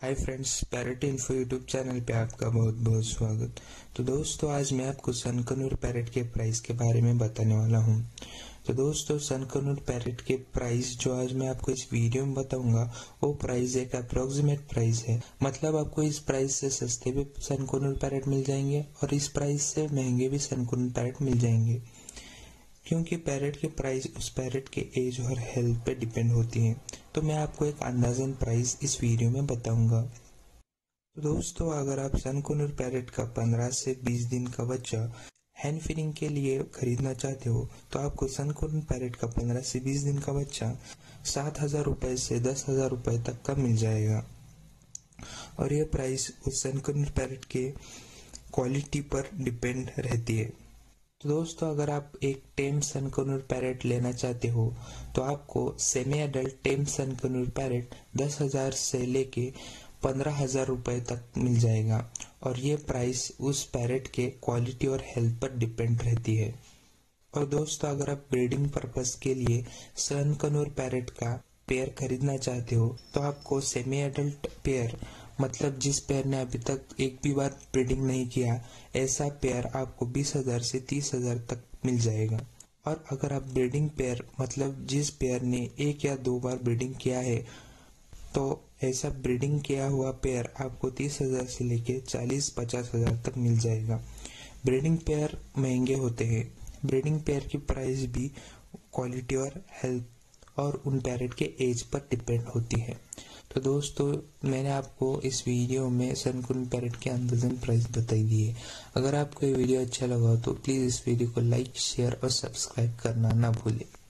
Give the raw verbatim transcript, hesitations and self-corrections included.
हाय friends, parrot info YouTube channel पे आपका बहुत बहुत स्वागत। तो दोस्तों, आज मैं आपको सनकनूर पैरेट के प्राइस के बारे में बताने वाला हूँ। तो दोस्तों, सनकनूर पैरेट के प्राइस जो आज मैं आपको इस वीडियो में बताऊंगा वो प्राइस एक अप्रोक्सीमेट प्राइस है। मतलब आपको इस प्राइस से सस्ते भी सनकनूर पैरेट मिल जाएंगे और इस प्राइस से महंगे भी सनकनूर पैरेट मिल जाएंगे, क्योंकि पैरेट के प्राइस उस पैरेट के एज और हेल्थ पे डिपेंड होती है। तो मैं आपको एक अंदाजन प्राइस इस वीडियो में बताऊंगा। तो दोस्तों, अगर आप सनकनूर पैरेट का पंद्रह से बीस दिन का बच्चा हैंड फीडिंग के लिए खरीदना चाहते हो तो आपको सनकनूर पैरेट का पंद्रह से बीस दिन का बच्चा सात हजार रुपए से दस हजार रुपए तक का मिल जाएगा। और यह प्राइस उस सनकनूर पैरेट के क्वालिटी पर डिपेंड रहती है। तो दोस्तों, अगर आप एक टेम सनकनूर पैरेट लेना चाहते हो तो आपको semi adult tame sun conure parrot दस हजार से लेके पंद्रह हजार रुपए तक मिल जाएगा। और ये प्राइस उस पैरेट के क्वालिटी और हेल्थ पर डिपेंड रहती है। और दोस्तों, अगर आप ब्रीडिंग पर्पस के लिए सनकनूर पैरेट का पेयर खरीदना चाहते हो तो आपको सेमी एडल्ट पेयर, मतलब जिस पेयर ने अभी तक एक भी बार ब्रीडिंग नहीं किया, ऐसा पेयर आपको बीस हजार से तीस हजार तक मिल जाएगा। और अगर आप ब्रीडिंग पेयर, मतलब जिस पेयर ने एक या दो बार ब्रीडिंग किया है, तो ऐसा ब्रीडिंग किया हुआ पेयर आपको तीस हजार से लेके चालीस पचास हजार तक मिल जाएगा। ब्रीडिंग पेयर महंगे होते हैं। ब्रीडिंग पेयर की प्राइस भी क्वालिटी और हेल्थ और उन पैरेट के एज पर डिपेंड होती है। तो दोस्तों, मैंने आपको इस वीडियो में सनकनूर पैरेट के अंदाजन प्राइस बताई दी है। अगर आपको ये वीडियो अच्छा लगा तो प्लीज इस वीडियो को लाइक, शेयर और सब्सक्राइब करना ना भूलें।